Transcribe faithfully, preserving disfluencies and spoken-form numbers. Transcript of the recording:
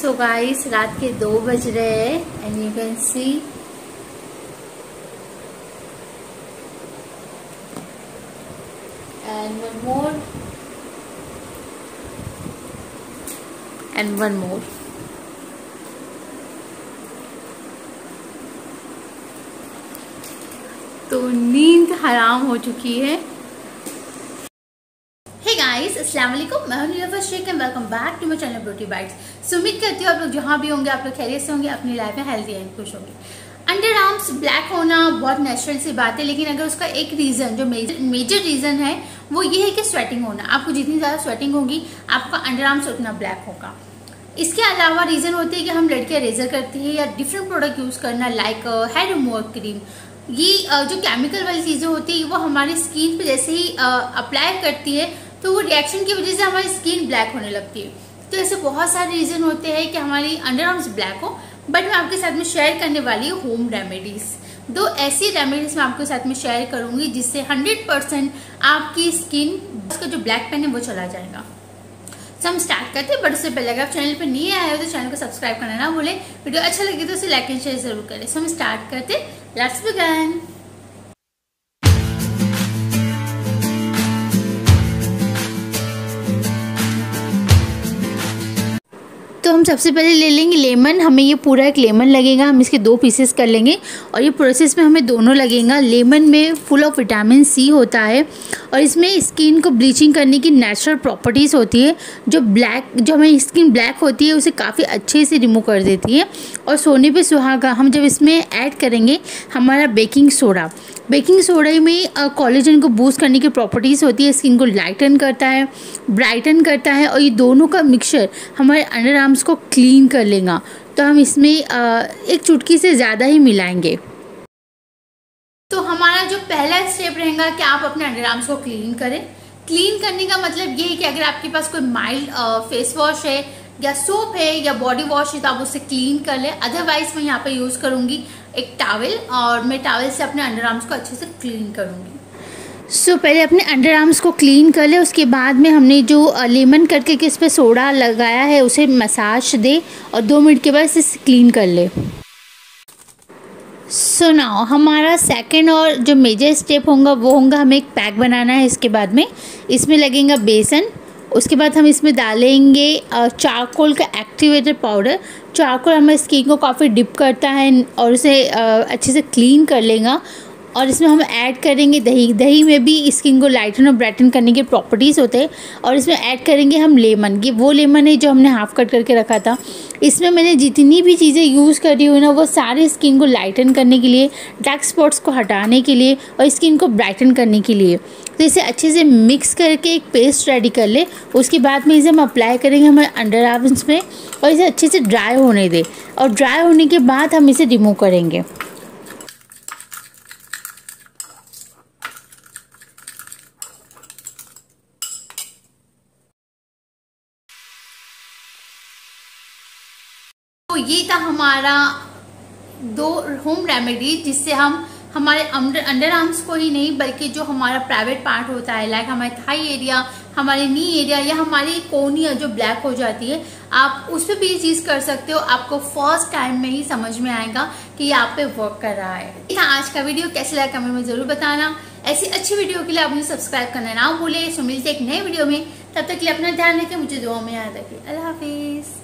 So guys रात के दो बज रहे हैं and you can see and one more and one more. तो नींद हराम हो चुकी है। हे गाइस अस्सलाम वालेकुम, मैं हूं Nilufar Shaikh and welcome back to my channel Beauty Bites. So उम्मीद करती हूँ आप लोग जहाँ भी होंगे आप लोग खैरियत से होंगे, अपनी लाइफ में हेल्दी एंड खुश होंगे। अंडर आर्म्स ब्लैक होना बहुत नेचुरल सी बात है, लेकिन अगर उसका एक रीजन जो मेजर मेजर रीजन है वो ये है कि स्वेटिंग होना। आपको जितनी ज्यादा स्वेटिंग होगी आपका अंडर आर्म्स उतना ब्लैक होगा। इसके अलावा रीजन होती है कि हम लड़कियां रेजर करती है या डिफरेंट प्रोडक्ट यूज करना, लाइक हेड रिमूवर क्रीम। ये जो केमिकल वाली चीजें होती है वो हमारी स्किन पे जैसे ही अप्लाई करती है तो वो रिएक्शन की वजह से हमारी स्किन ब्लैक होने लगती है। तो ऐसे बहुत सारे रीजन होते हैं कि हमारी अंडर आर्म्स ब्लैक हो, बट मैं आपके साथ में शेयर करने वाली हूँ होम रेमेडीज। दो ऐसी रेमेडीज मैं आपके साथ में शेयर करूंगी जिससे हंड्रेड परसेंट आपकी स्किन उसका जो ब्लैक पेन है वो चला जाएगा। तो हम स्टार्ट करते हैं, बट उससे पहले अगर आप चैनल पर नहीं आए हो तो चैनल को सब्सक्राइब करना ना भूलें। वीडियो अच्छा लगे तो उसे लाइक एंड शेयर जरूर करें। सो हम स्टार्ट करते हैं, लेट्स बिगिन। तो हम सबसे पहले ले लेंगे लेमन। हमें ये पूरा एक लेमन लगेगा, हम इसके दो पीसेस कर लेंगे और ये प्रोसेस में हमें दोनों लगेगा। लेमन में फुल ऑफ विटामिन सी होता है और इसमें स्किन को ब्लीचिंग करने की नेचुरल प्रॉपर्टीज़ होती है। जो ब्लैक जो हमारी स्किन ब्लैक होती है उसे काफ़ी अच्छे से रिमूव कर देती है। और सोने पे सुहागा हम जब इसमें ऐड करेंगे हमारा बेकिंग सोडा। बेकिंग सोडा में कोलेजन को बूस्ट करने की प्रॉपर्टीज़ होती है, स्किन को लाइटन करता है, ब्राइटन करता है और ये दोनों का मिक्सचर हमारे अंडर आर्म्स को क्लीन कर लेगा। तो हम इसमें एक चुटकी से ज़्यादा ही मिलाएंगे। तो हमारा जो पहला स्टेप रहेगा कि आप अपने अंडर आर्म्स को क्लीन करें। क्लीन करने का मतलब ये है कि अगर आपके पास कोई माइल्ड फेस वॉश है या सोप है या बॉडी वॉश है तो आप उससे क्लीन कर ले। अदरवाइज मैं यहाँ पे यूज़ करूँगी एक टॉवल और मैं टॉवल से अपने अंडर आर्म्स को अच्छे से क्लीन करूँगी। सो so, पहले अपने अंडर आर्म्स को क्लीन कर ले। उसके बाद में हमने जो लेमन करके इस पर सोडा लगाया है उसे मसाज दे और दो मिनट के बाद इसे क्लीन कर ले। सो so, नाउ हमारा सेकंड और जो मेजर स्टेप होगा वो होगा हमें एक पैक बनाना है। इसके बाद में इसमें लगेगा बेसन। उसके बाद हम इसमें डालेंगे चारकोल का एक्टिवेटेड पाउडर। चारकोल हमारी स्किन को काफ़ी डिप करता है और उसे अच्छे से क्लीन कर लेगा। और इसमें हम ऐड करेंगे दही। दही में भी स्किन को लाइटन और ब्राइटन करने के प्रॉपर्टीज़ होते हैं। और इसमें ऐड करेंगे हम लेमन। ये वो लेमन है जो हमने हाफ कट करके रखा था। इसमें मैंने जितनी भी चीज़ें यूज़ करी हुई ना वो सारे स्किन को लाइटन करने के लिए, डार्क स्पॉट्स को हटाने के लिए और स्किन को ब्राइटन करने के लिए। तो इसे अच्छे से मिक्स करके एक पेस्ट रेडी कर ले। उसके बाद में इसे हम अप्लाई करेंगे हमारे अंडर आर्म्स में और इसे अच्छे से ड्राई होने दें। और ड्राई होने के बाद हम इसे रिमूव करेंगे। तो ये था हमारा दो होम रेमेडी जिससे हम हमारे अंडर अंडर आर्म्स को ही नहीं बल्कि जो हमारा प्राइवेट पार्ट होता है, लाइक हमारे थाई एरिया, हमारे नी एरिया या हमारी कोहनी जो ब्लैक हो जाती है, आप उस पर भी ये चीज़ कर सकते हो। आपको फर्स्ट टाइम में ही समझ में आएगा कि ये आप पे वर्क कर रहा है। आज का वीडियो कैसे लगा कमेंट में ज़रूर बताना। ऐसी अच्छी वीडियो के लिए आप मुझे सब्सक्राइब करना ना भूलें। सो मिलते एक नए वीडियो में, तब तक के लिए अपना ध्यान रखें, मुझे दुआ में याद रखें। अल्लाह हाफिज़।